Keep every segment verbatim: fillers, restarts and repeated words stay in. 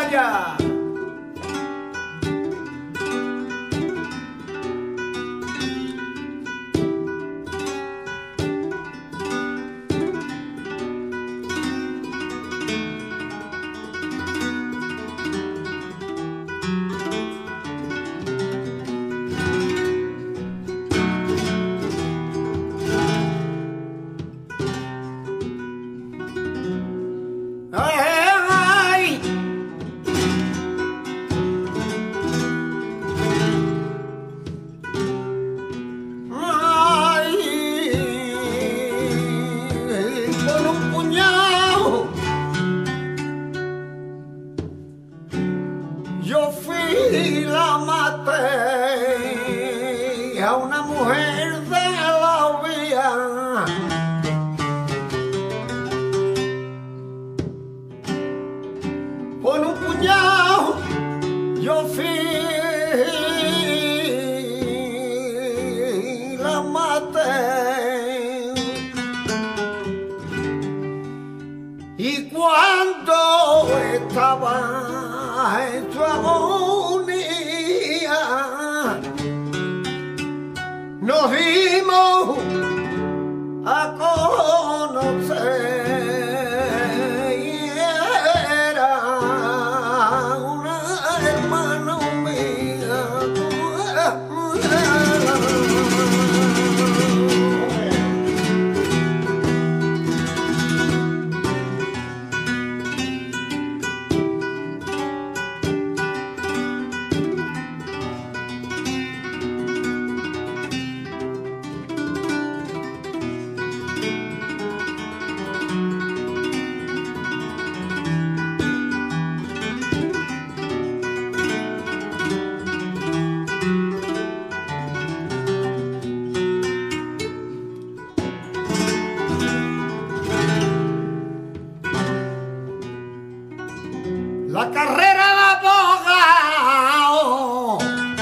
vaya. Ay, ay, con un puñado yo fui la maté a una mujer de la vía. Con un puñado yo fui la maté, y cuando estaba en su agonía nos dimos a conocer. La carrera de abogado,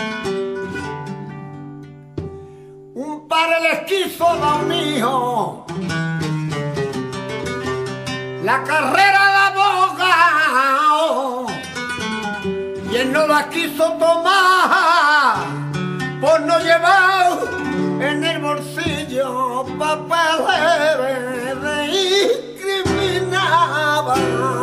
un padre les quiso dar un hijo. La carrera de abogado, y él no la quiso tomar por no llevar en el bolsillo papeles de incriminaba.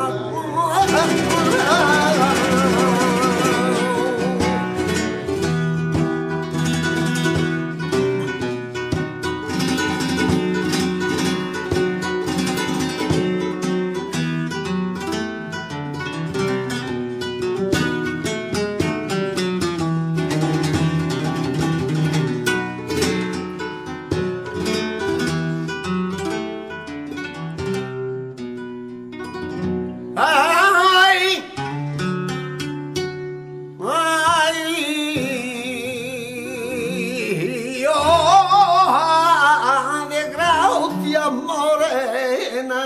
Ay, ay, hoja de gracia morena,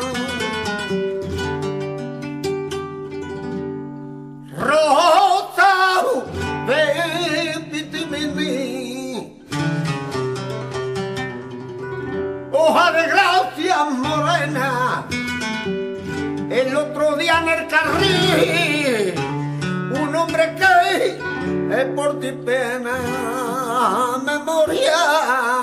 rosa de pitimini, hoja de gracia morena. El otro día en el carril, un hombre que es por ti pena memoria.